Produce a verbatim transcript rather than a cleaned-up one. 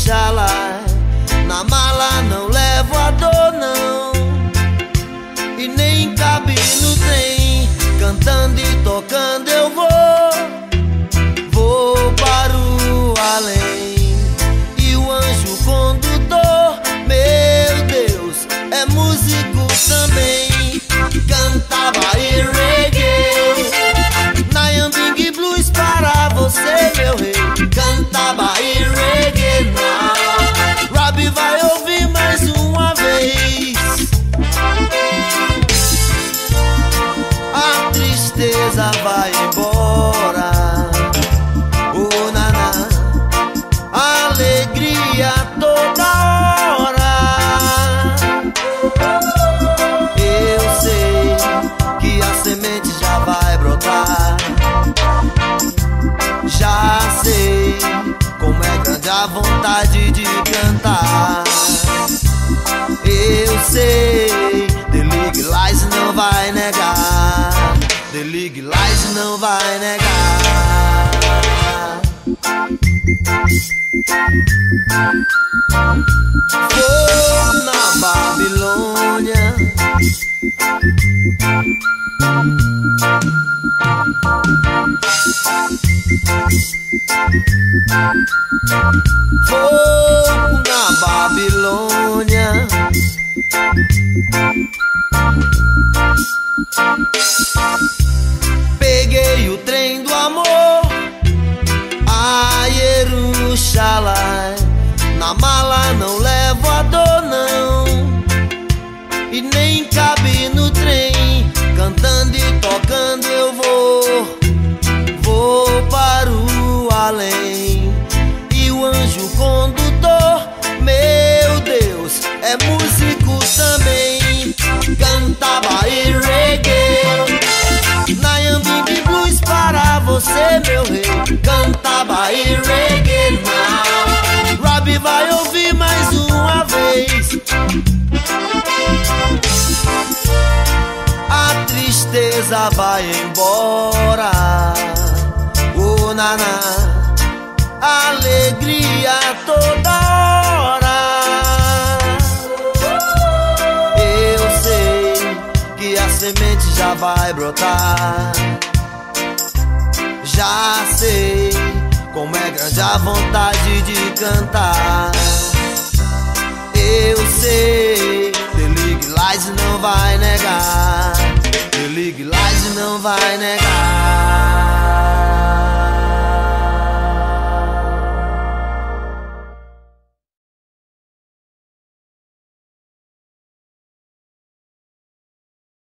Xalai, na mala não levo a dor não, e nem cabe no trem. Cantando e tocando eu vou, vou para o além. E o anjo condutor, meu Deus, é músico também. Cantava e reggae, Nyambing Blues para você, meu rei. Cantava e reggae now. Robbie vai ouvir mais uma vez. A tristeza vai embora, oh naná, alegria toda hora. Eu sei que a semente já vai brotar, já sei como é grande a vontade de cantar. Eu sei, The Legalize não vai negar, The Legalize não vai negar. Fogo na Babilônia, fogo na Babilônia. Peguei o trem do amor a Jerusalém, na mala não levo a dor não, e nem cabe no trem. Cantando e tocando eu vou, vou para o além. E o anjo condutor, meu Deus, é músico também. Cantava e reggae, Nyambing Blues para você, meu rei. Cantava e reggae now. Robbie vai ouvir mais uma vez. A tristeza vai embora, oh naná, alegria toda hora. Eu sei que a semente já vai brotar, já sei como é grande a vontade de cantar. Eu sei, The Legalize não vai negar, The Legalize não vai negar.